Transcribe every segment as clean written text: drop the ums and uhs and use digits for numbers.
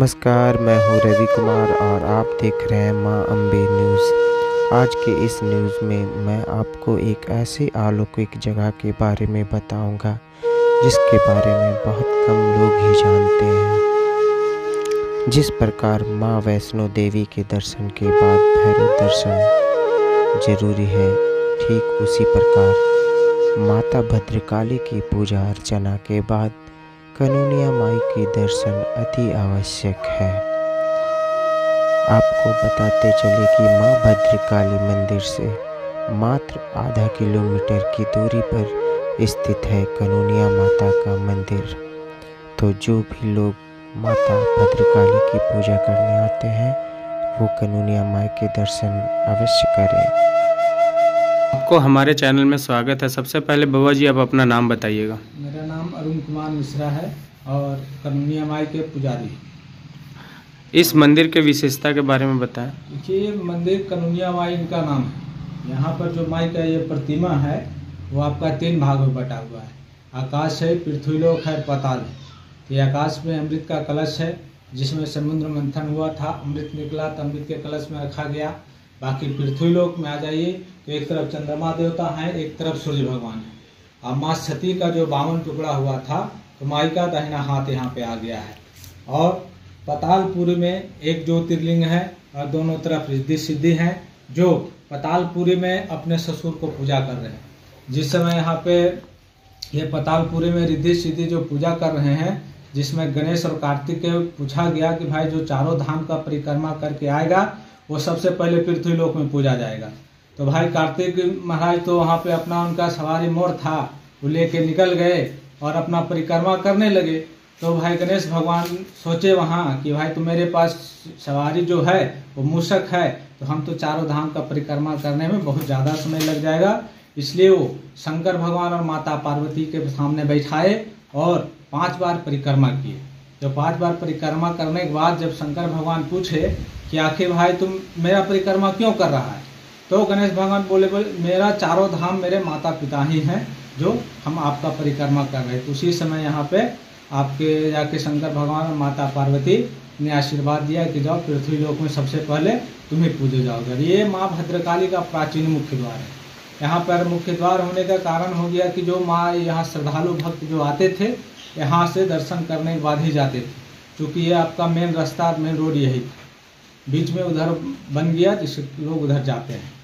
नमस्कार, मैं हूँ रवि कुमार और आप देख रहे हैं माँ अम्बे न्यूज़। आज के इस न्यूज़ में मैं आपको एक ऐसी अलौकिक जगह के बारे में बताऊंगा जिसके बारे में बहुत कम लोग ही जानते हैं। जिस प्रकार माँ वैष्णो देवी के दर्शन के बाद भैरव दर्शन जरूरी है, ठीक उसी प्रकार माता भद्रकाली की पूजा अर्चना के बाद कनूनिया माई के दर्शन अति आवश्यक है। आपको बताते चले कि माँ भद्रकाली मंदिर से मात्र आधा किलोमीटर की दूरी पर स्थित है कनूनिया माता का मंदिर। तो जो भी लोग माता भद्रकाली की पूजा करने आते हैं वो कनूनिया माई के दर्शन अवश्य करें। आपको हमारे चैनल में स्वागत है। सबसे पहले बाबा जी आप अपना नाम बताइएगा। मेरा नाम अरुण कुमार मिश्रा है और कनूनिया माई के पुजारी। इस मंदिर के विशेषता के बारे में बताएं। देखिए, मंदिर कनूनिया माई इनका नाम है। यहाँ पर जो माई का ये प्रतिमा है वो आपका 3 भाग में बटा हुआ है। आकाश है, पृथ्वीलोक है, पाताल है। तो ये आकाश में अमृत का कलश है जिसमें समुद्र मंथन हुआ था, अमृत निकला तो अमृत के कलश में रखा गया। बाकी पृथ्वीलोक में आ जाइए तो एक तरफ चंद्रमा देवता है, एक तरफ सूर्य भगवान है। और माँ सती का जो 52 टुकड़ा हुआ था तो माई का दाहिना हाथ यहाँ पे आ गया है। और पातालपुरी में एक ज्योतिर्लिंग है और दोनों तरफ रिद्धि सिद्धि है जो पातालपुरी में अपने ससुर को पूजा कर रहे हैं। जिस समय यहाँ पे ये पातालपुरी में रिद्धि सिद्धि जो पूजा कर रहे हैं, जिसमें गणेश और कार्तिक के पूछा गया कि भाई जो चारों धाम का परिक्रमा करके आएगा वो सबसे पहले पृथ्वीलोक में पूजा जाएगा। तो भाई कार्तिक महाराज तो वहाँ पे अपना उनका सवारी मोर था, वो लेके निकल गए और अपना परिक्रमा करने लगे। तो भाई गणेश भगवान सोचे वहाँ कि भाई तो मेरे पास सवारी जो है वो मूषक है, तो हम तो चारों धाम का परिक्रमा करने में बहुत ज़्यादा समय लग जाएगा। इसलिए वो शंकर भगवान और माता पार्वती के सामने बैठाए और 5 बार परिक्रमा किए। तो 5 बार परिक्रमा करने के बाद जब शंकर भगवान पूछे कि आखिर भाई तुम मेरा परिक्रमा क्यों कर रहा है, तो गणेश भगवान बोले मेरा चारों धाम मेरे माता पिता ही हैं जो हम आपका परिक्रमा कर रहे हैं। तो उसी समय यहाँ पे आपके जाके शंकर भगवान और माता पार्वती ने आशीर्वाद दिया कि जाओ पृथ्वीलोक में सबसे पहले तुम ही पूजे जाओगे। ये माँ भद्रकाली का प्राचीन मुख्य द्वार है। यहाँ पर मुख्य द्वार होने का कारण हो गया कि जो माँ यहाँ श्रद्धालु भक्त जो आते थे यहाँ से दर्शन करने के बाद ही जाते थे, क्योंकि ये आपका मेन रास्ता मेन रोड यही था। बीच में उधर बन गया जिससे लोग उधर जाते हैं।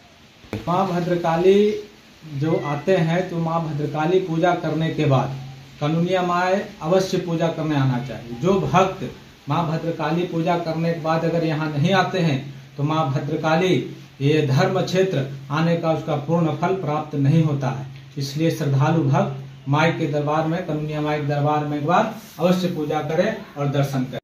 माँ भद्रकाली जो आते हैं तो माँ भद्रकाली पूजा करने के बाद कनूनिया माई अवश्य पूजा करने आना चाहिए। जो भक्त माँ भद्रकाली पूजा करने के बाद अगर यहाँ नहीं आते हैं तो माँ भद्रकाली ये धर्म क्षेत्र आने का उसका पूर्ण फल प्राप्त नहीं होता है। इसलिए श्रद्धालु भक्त माई के दरबार में, कनूनिया माई के दरबार में एक बार अवश्य पूजा करें और दर्शन करें।